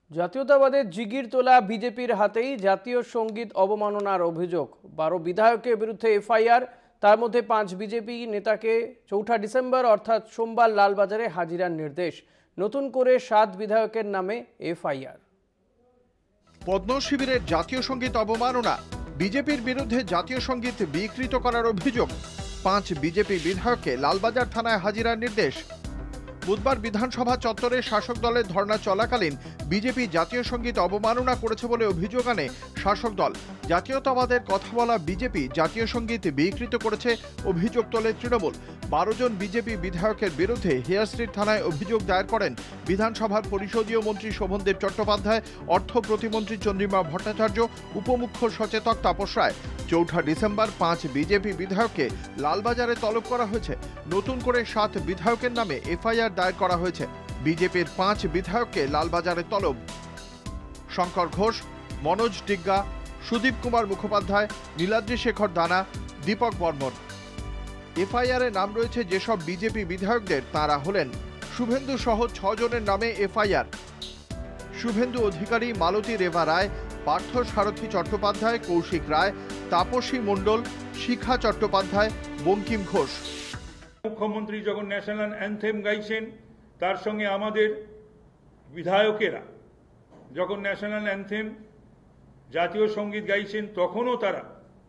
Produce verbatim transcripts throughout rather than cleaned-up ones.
জাতীয়তাবাদের জিগির তোলা বিজেপির হাতেই জাতীয় সঙ্গীত অবমাননার অভিযোগ। বারো বিধায়কের বিরুদ্ধে এফআইআর, তার মধ্যে পাঁচ বিজেপি নেতাকে চৌঠা ডিসেম্বর অর্থাৎ সোমবার লালবাজারে হাজিরার নির্দেশ। নতুন করে সাত বিধায়কের নামে এফআইআর। পদ্ম শিবিরের জাতীয় সঙ্গীত অবমাননা, বিজেপির বিরুদ্ধে জাতীয় সঙ্গীত বিকৃত করার অভিযোগ, পাঁচ বিজেপি বিধায়ককে লালবাজার থানায় হাজিরার নির্দেশ। বুধবার বিধানসভা চত্বরে শাসক দলের ধর্ণা চলাকালীন বিজেপি জাতীয় সঙ্গীত অবমাননা করেছে বলে অভিযোগ আনে শাসক দল। জাতীয়তাবাদের কথা বলা বিজেপি জাতীয় সঙ্গীত বিকৃত করেছে অভিযোগ তোলে তৃণমূল। বারো জন বিজেপি বিধায়কের বিরুদ্ধে হেয়ার স্ট্রিট থানায় অভিযোগ দায়ের করেন বিধানসভার পরিষদীয় মন্ত্রী শোভনদেব চট্টোপাধ্যায়, অর্থ প্রতিমন্ত্রী চন্দ্রিমা ভট্টাচার্য, উপমুখ্য সচেতক তাপস রায়। চৌঠা ডিসেম্বর পাঁচ বিজেপি বিধায়ককে লালবাজারে তলব করা হয়েছে। নতুন করে সাত বিধায়কের নামে এফআইআর দায়ের করা হয়েছে। বিজেপির পাঁচ বিধায়ককে লালবাজারে তলব। শঙ্কর ঘোষ, মনোজ ডিগ্গা, সুদীপ কুমার মুখোপাধ্যায়, নীলাদ্রি শেখর দানা, দীপক বর্মন। এফআইআরে নাম রয়েছে যেসব বিজেপি বিধায়কদের, তাঁরা হলেন শুভেন্দু সহ ছজনের নামে এফআইআর। শুভেন্দু অধিকারী, মালতী রেভা রায়, পার্থ সারথী চট্টোপাধ্যায়, কৌশিক রায়, তাপসী মণ্ডল, শিখা চট্টোপাধ্যায়, বঙ্কিম ঘোষ। মুখ্যমন্ত্রী যখন ন্যাশনাল অ্যান্থেম গাইছেন, তার সঙ্গে আমাদের বিধায়কেরা যখন ন্যাশনাল অ্যান্থেম জাতীয় সঙ্গীত গাইছেন, তখনও তারা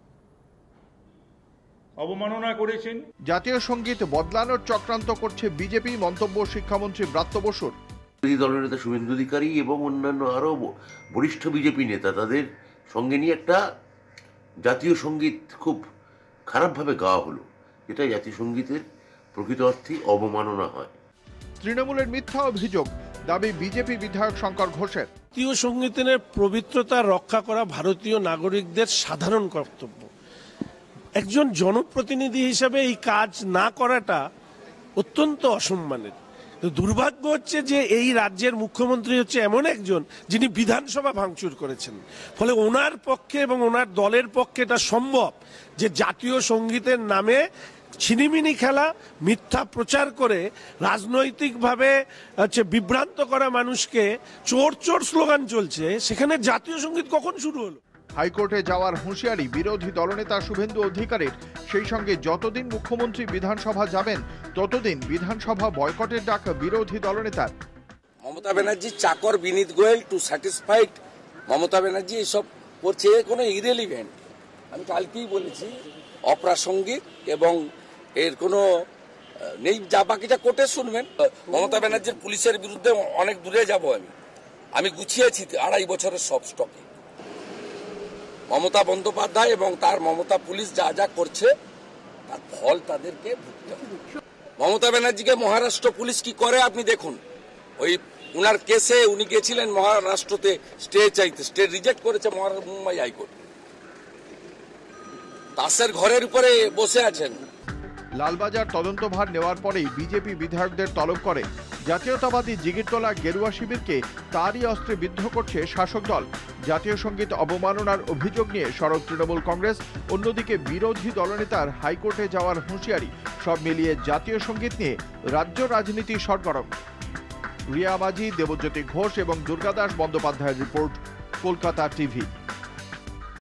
অবমাননা করেছেন। জাতীয় সঙ্গীত বদলানোর চক্রান্ত করছে বিজেপি, মন্তব্য শিক্ষামন্ত্রী ব্রাত্য বসুর। বিরোধী দলের নেতা শুভেন্দু অধিকারী এবং অন্যান্য আরও বরিষ্ঠ বিজেপি নেতা, তাদের সঙ্গে নিয়ে একটা জাতীয় সঙ্গীত খুব খারাপভাবে গাওয়া হলো, যেটা জাতীয় সঙ্গীতের প্রকৃত অর্থে অবমাননা হয়। তৃণমূলের মিথ্যা অভিযোগ, দাবি বিজেপি বিধায়ক শঙ্কর ঘোষের। জাতীয় সঙ্গীতের পবিত্রতা রক্ষা করা ভারতীয় নাগরিকদের সাধারণ কর্তব্য। একজন জনপ্রতিনিধি হিসেবে এই কাজ না করাটা অত্যন্ত অসম্মানের। দুর্ভাগ্য হচ্ছে যে এই রাজ্যের মুখ্যমন্ত্রী হচ্ছে এমন একজন যিনি বিধানসভা ভাঙচুর করেছেন। ফলে ওনার পক্ষে এবং ওনার দলের পক্ষে এটা সম্ভব যে জাতীয় সঙ্গীতের নামে ছিনিমিনি খেলা, মিথ্যা প্রচার করে রাজনৈতিকভাবে হচ্ছে বিভ্রান্ত করা মানুষকে চোর চোর স্লোগান চলছে। সেখানে জাতীয় সঙ্গীত কখন শুরু হলো? হাইকোর্টে যাওয়ার হুঁশিয়ারি বিরোধী দলনেতা শুভেন্দু অধিকারীর। সেই সঙ্গে যতদিন মুখ্যমন্ত্রী বিধানসভা যাবেন ততদিন বিধানসভা বয়কটের ডাক বিরোধী দলনেতার। মমতা ব্যানার্জি চাকর বিনীত গোয়েল টু স্যাটিসফাইড মমতা ব্যানার্জি এসব করছে, কোনো ইরেলিভেন্ট। আমি কালকেই বলেছি অপ্রাসঙ্গিক এবং এর কোনো নেই। যা বাকিটা কোর্টে শুনবেন। মমতা ব্যানার্জির পুলিশের বিরুদ্ধে অনেক দূরে যাব আমি আমি গুছিয়েছি আড়াই বছরের সব স্টকে। মমতা বন্দ্যোপাধ্যায় এবং তার মমতা পুলিশ যা যা করছে তার ফল তাদেরকে ভুগতে হবে। মমতা ব্যানার্জিকে মহারাষ্ট্র পুলিশ কি করে আপনি দেখুন। ওই উনার কেসে উনি গেছিলেন মহারাষ্ট্রতে স্টে চাইতে, স্টে রিজেক্ট করেছে মুম্বাই হাইকোর্ট। দাসের ঘরের উপরে বসে আছেন। লালবাজার তদন্তভার নেওয়ার পরেই বিজেপি বিধায়কদের তলব করে জাতীয়তাবাদী জিগিরতলা গেরুয়া শিবিরকে তারই অস্ত্রে বিদ্ধ করছে শাসক দল। জাতীয় সঙ্গীত অবমাননার অভিযোগ নিয়ে সরব তৃণমূল কংগ্রেস। অন্যদিকে বিরোধী দলনেতার হাইকোর্টে যাওয়ার হুঁশিয়ারি। সব মিলিয়ে জাতীয় সঙ্গীত নিয়ে রাজ্য রাজনীতি সরগরম। রিয়া মাঝি, দেবজ্যোতি ঘোষ এবং দুর্গাদাস বন্দ্যোপাধ্যায়ের রিপোর্ট, কলকাতা টিভি।